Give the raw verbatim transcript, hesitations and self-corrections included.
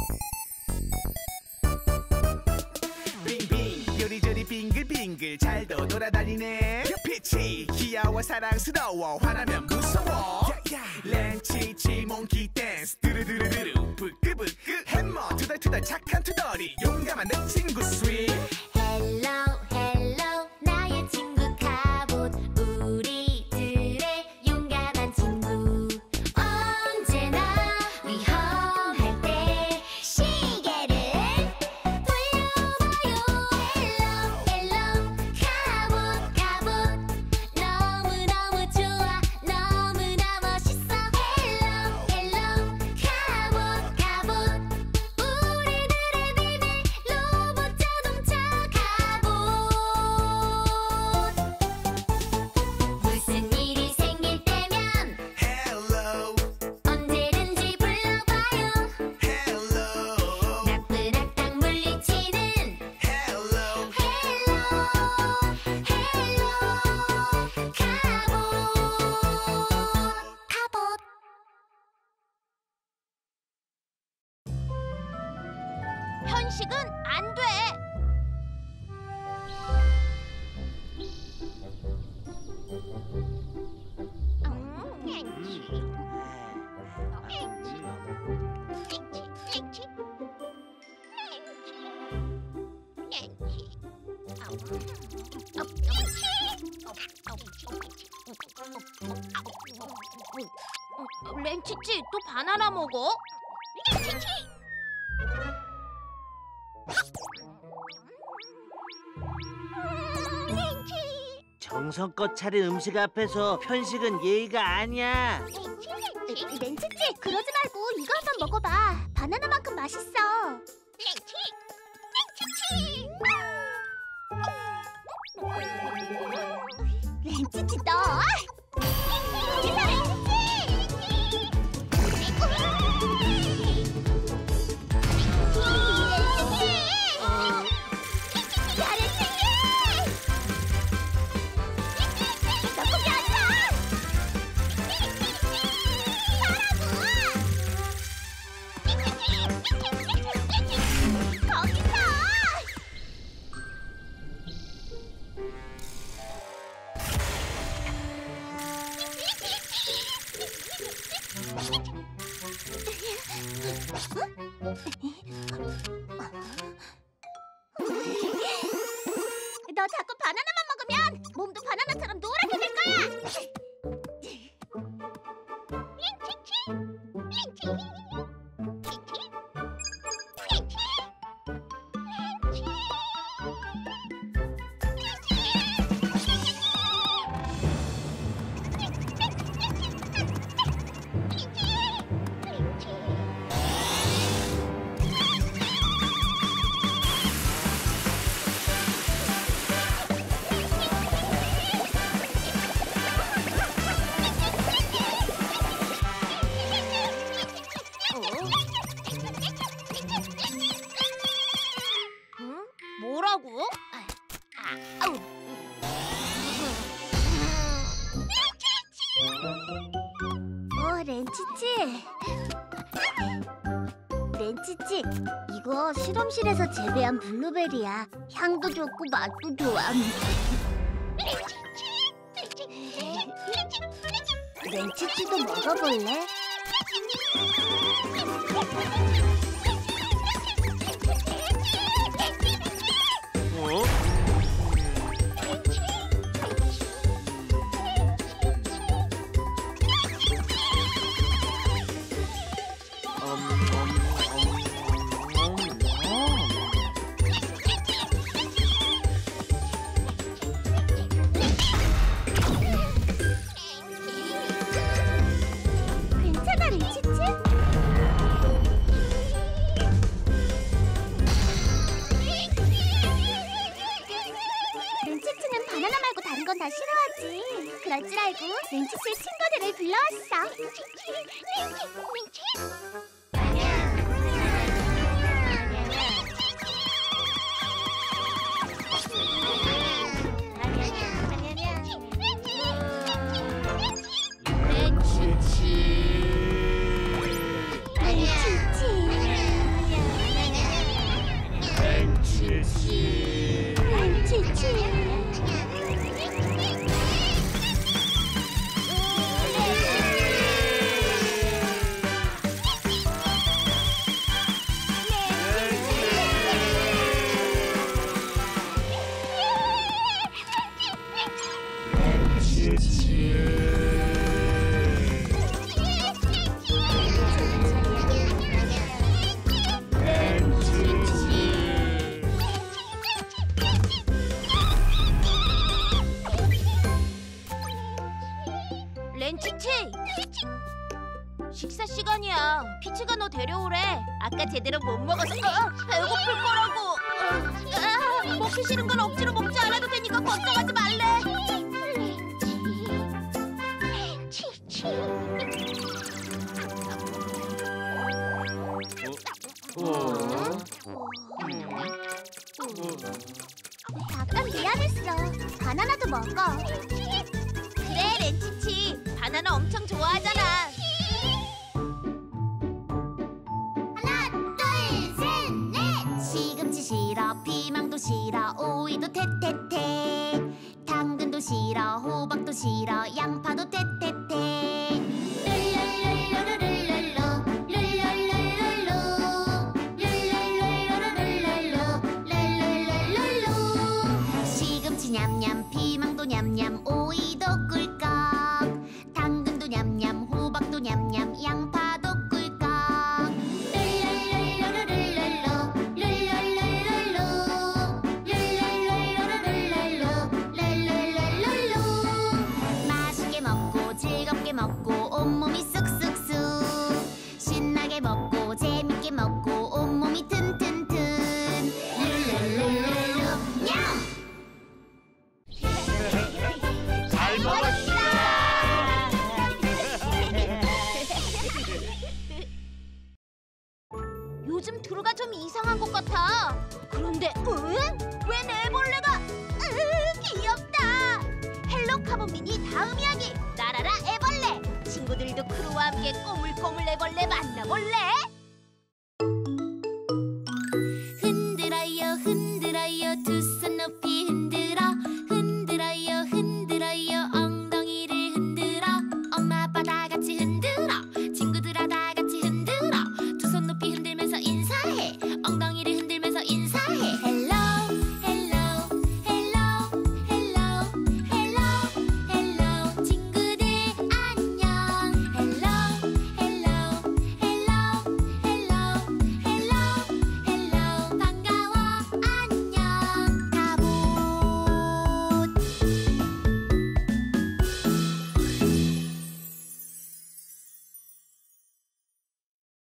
빙빙 요리조리 빙글빙글 잘도 돌아다니네. 피치 귀여워 사랑스러워 화나면 무서워. 렌치치 몽키 댄스 두루두루두루 부끄부끄 햄머 투덜투덜 착한 투덜이 용감한 내 친구 스윗. 헬로 헬로 나의 친구 카봇 우리들의 용감한 친구. 언제나 위험할 때 시계를 돌려봐요. 헬로 헬로 카봇 카봇 너무너무 좋아 너무나 멋있어. 헬로 헬로 카봇 카봇 우리들의 비밀 로봇 자동차 카봇. 무슨 일이 생길 때면 헬로 언제든지 불러봐요. 헬로 나쁜 악당 물리치는 헬로 헬로 헬로 카봇 카봇. 편식은 안 돼. 렌치치 또 바나나 먹어? 정성껏 차린 음식 앞에서 편식은 예의가 아니야. 렌치치 그러지 말고 이거 한번 먹어봐. 바나나만큼 맛있어. 렌치치 너 여기서 너 자꾸 바나나만 먹으면 몸도 바나나처럼 노랗게 될 거야. 응? 뭐라고? 아, 아우. 어, 렌치치. 렌치치, 이거 실험실에서 재배한 블루베리야. 향도 좋고 맛도 좋아. 렌치치도 먹어볼래? 어? 괜찮아, 렌치치? 렌치치는 바나나 말고 다른 건 다 싫어하지. 그럴 줄 알고 렌치치의 친구들을 불러왔어. 렌치치, 렌치, 렌치. 렌치치. 거야. 피치가 너 데려오래. 아까 제대로 못 먹어서 어, 배고플 거라고. 어, 아, 먹기 싫은 건 억지로 먹지 않아도 되니까 걱정하지 말래. 치치. 잠깐 미안했어. 바나나도 먹어. 그래, 렌치치. 바나나 엄청 좋아하잖아. 하나, 둘, 셋, 넷. 시금치 싫어, 피망도 싫어, 오이도 테테테. 당근도 싫어, 호박도 싫어, 양파도 테테테. 룰랄랄루루룰랄루, 룰랄랄룰루, 룰랄랄루루룰랄루, 랄랄랄룰루. 시금치 냠냠, 피망도 냠냠, 오이도 꿀꺽. 당근도 냠냠, 호박도 냠냠, 양파도 꿀꺽. 룰랄랄루루룰랄루, 룰랄랄룰루, 룰랄랄루루룰랄루, 랄랄랄룰루. 맛있게 먹고 즐겁게 먹고 온몸이 쑥쑥쑥. 신나게 먹고 재밌게 먹고 온몸이 튼튼튼. 룰랄랄룰루. 냠! 잘 먹었어. 요즘 두루가 좀 이상한 것 같아. 그런데 응? 왜 내 벌레가? 으, 귀엽다. 헬로 카본미니 다음 이야기. 나라라 애벌레. 친구들도 크루와 함께 꼬물꼬물 애벌레 만나볼래?